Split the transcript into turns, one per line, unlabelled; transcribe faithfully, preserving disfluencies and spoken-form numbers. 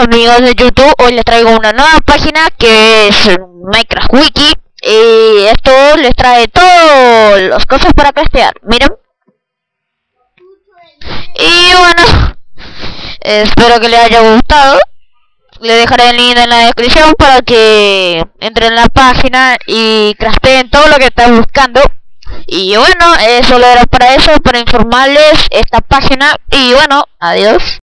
Hola amigos de YouTube, hoy les traigo una nueva página que es Minecraft Wiki. Y esto les trae todas las cosas para craftear, miren. Y bueno, espero que les haya gustado. Les dejaré el link en la descripción para que entren en la página y crafteen todo lo que están buscando. Y bueno, eso solo era para eso, para informarles esta página. Y bueno, adiós.